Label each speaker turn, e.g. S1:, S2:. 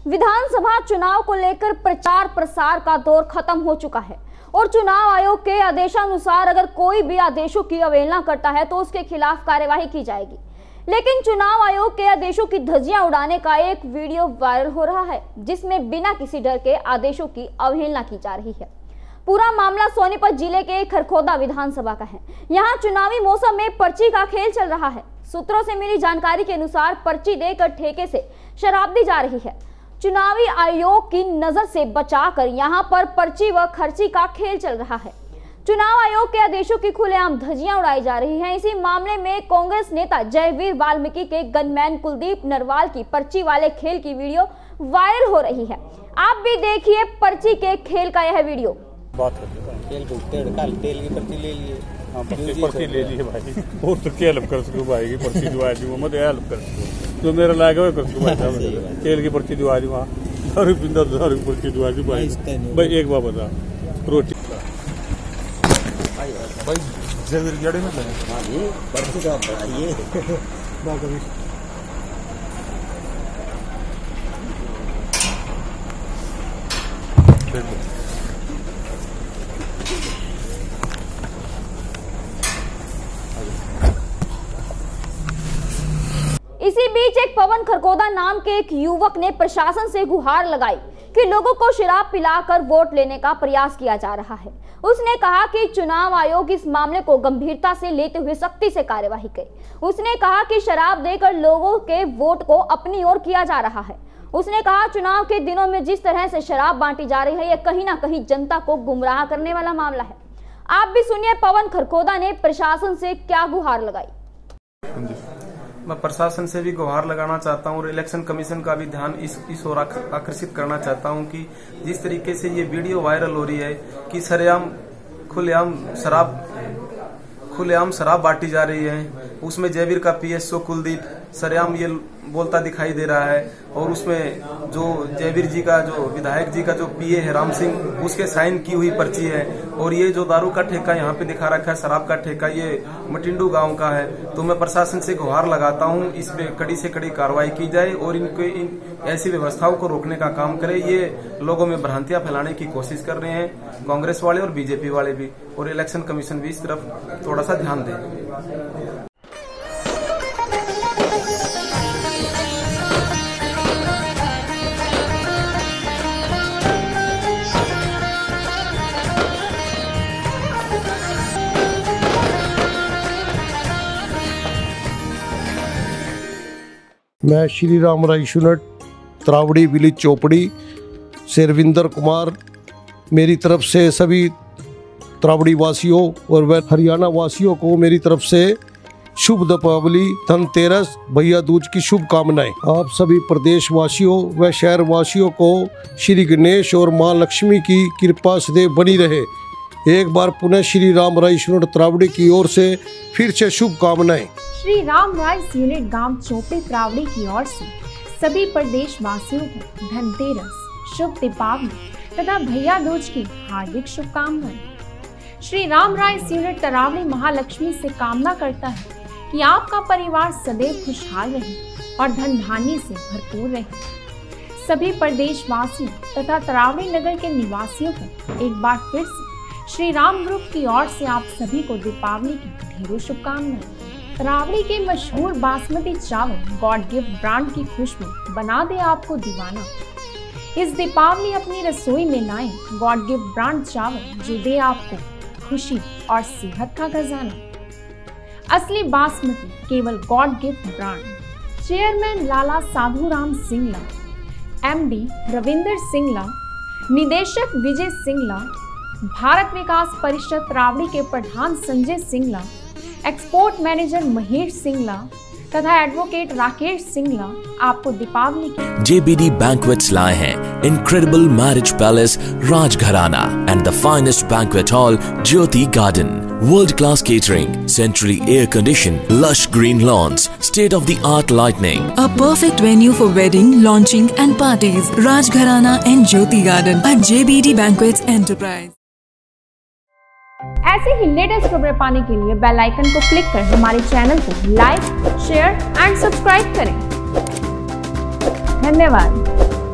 S1: विधानसभा चुनाव को लेकर प्रचार प्रसार का दौर खत्म हो चुका है और चुनाव आयोग के आदेशानुसार अगर कोई भी आदेशों की अवहेलना करता है तो उसके खिलाफ कार्यवाही की जाएगी। लेकिन चुनाव आयोग के आदेशों की धज्जियां उड़ाने का एक वीडियो वायरल हो रहा है जिसमें बिना किसी डर के आदेशों की अवहेलना की जा रही है। पूरा मामला सोनीपत जिले के खरखोदा विधानसभा का है। यहाँ चुनावी मौसम में पर्ची का खेल चल रहा है। सूत्रों से मिली जानकारी के अनुसार पर्ची देकर ठेके से शराब दी जा रही है। चुनावी आयोग की नजर से बचाकर यहां पर पर्ची व खर्ची का खेल चल रहा है। चुनाव आयोग के आदेशों की खुलेआम धज्जियां उड़ाई जा रही हैं। इसी मामले में कांग्रेस नेता जयवीर वाल्मीकि के गनमैन कुलदीप नरवाल की पर्ची वाले खेल की वीडियो वायरल हो रही है। आप भी देखिए पर्ची के खेल का यह वीडियो।
S2: तेल की पर्ची ले लिए,
S3: पर्ची ले लिए भाई, और तो क्या हेल्प कर सकूँ भाई की पर्ची दिवा दी, मत हेल्प कर सकूँ जो मेरा लायक है कर सकूँ भाई। तेल की पर्ची दिवा दी, वहाँ दारू पिंदा दारू की पर्ची दिवा दी भाई। भाई एक बार बता, रोटी भाई जरूर जड़े में
S2: पर्ची का बढ़ाइए।
S1: इसी बीच एक पवन खरखोदा नाम के एक युवक ने प्रशासन से गुहार लगाई कि लोगों को शराब पिलाकर वोट लेने का प्रयास किया जा रहा है। उसने कहा कि चुनाव आयोग इस मामले को गंभीरता से लेते हुए सख्ती से कार्यवाही करे। उसने कहा कि शराब देकर लोगों के वोट को अपनी ओर किया जा रहा है। उसने कहा चुनाव के दिनों में जिस तरह से शराब बांटी जा रही है यह कहीं ना कहीं जनता को गुमराह करने वाला मामला है। आप भी सुनिए पवन खरखोदा ने प्रशासन से क्या गुहार लगाई।
S4: मैं प्रशासन से भी गुहार लगाना चाहता हूं और इलेक्शन कमीशन का भी ध्यान इस ओर आकर्षित करना चाहता हूं कि जिस तरीके से ये वीडियो वायरल हो रही है कि खुलेआम शराब बांटी जा रही है, उसमें जयवीर का पीएसओ कुलदीप सरेआम ये बोलता दिखाई दे रहा है और उसमें जो जयवीर जी का जो विधायक जी का जो पीए है राम सिंह, उसके साइन की हुई पर्ची है। और ये जो दारू का ठेका यहाँ पे दिखा रखा है, शराब का ठेका, ये मटिंडू गांव का है। तो मैं प्रशासन से गुहार लगाता हूँ इस पे कड़ी से कड़ी कार्रवाई की जाए और इन ऐसी व्यवस्थाओं को रोकने का काम करे। ये लोगों में भ्रांतियां फैलाने की कोशिश कर रहे हैं कांग्रेस वाले और बीजेपी वाले भी, और इलेक्शन कमीशन भी इस तरफ थोड़ा सा ध्यान दे।
S5: मैं Shri Ram rice unit Taraori village चोपड़ी से रविंदर कुमार, मेरी तरफ से सभी त्रावड़ी वासियों और वह हरियाणा वासियों को मेरी तरफ से शुभ दीपावली, धनतेरस, भैया दूज की शुभकामनाएं। आप सभी प्रदेश वासियों व शहर वासियों को श्री गणेश और मां लक्ष्मी की कृपा सदैव बनी रहे। एक बार पुनः श्री राम राइस यूनिट त्रावड़ी की ओर से फिर से शुभकामनाएं।
S6: श्री राम राइस यूनिट गांव चोपड़ी त्रावड़ी की ओर से सभी प्रदेश वासियों को धनतेरस, शुभ दीपावली तथा भैया दूज की हार्दिक शुभकामनाएं। श्री राम राइस यूनिट त्रावड़ी महालक्ष्मी से कामना करता है कि आपका परिवार सदैव खुशहाल रहे और धन धान्य से भरपूर रहे। सभी प्रदेश वासियों तथा त्रावड़ी नगर के निवासियों को एक बार फिर से श्री राम ग्रुप की ओर से आप सभी को दीपावली की ढेरों शुभकामनाएं। त्रावड़ी के मशहूर बासमती चावल गॉड गिफ्ट ब्रांड की खुशबू बना दे आपको दीवाना। इस दीपावली अपनी रसोई में लाएं गॉड गिफ्ट ब्रांड चावल जो दे आपको खुशी और सेहत का खजाना। असली बासमती केवल God gift brand. Chairman Lala Sadhuram Singla, MD Ravinder Singla, निदेशक विजय सिंगला, भारत विकास परिषद त्रावड़ी के प्रधान संजय सिंगला, एक्सपोर्ट मैनेजर महेश सिंगला तथा एडवोकेट राकेश सिंगला आपको दीपावली की
S7: JBD Banquets लाए हैं incredible marriage palace Rajgharana and the finest banquet hall Jyoti garden, world class catering, centrally air conditioned, lush green lawns, state of the art lighting,
S8: a perfect venue for wedding, launching and parties. Rajgharana and Jyoti Garden at JBD Banquets Enterprise।
S6: ऐसे ही latest खबरें पाने के लिए bell icon को click कर हमारे channel को like, share and subscribe करें। धन्यवाद।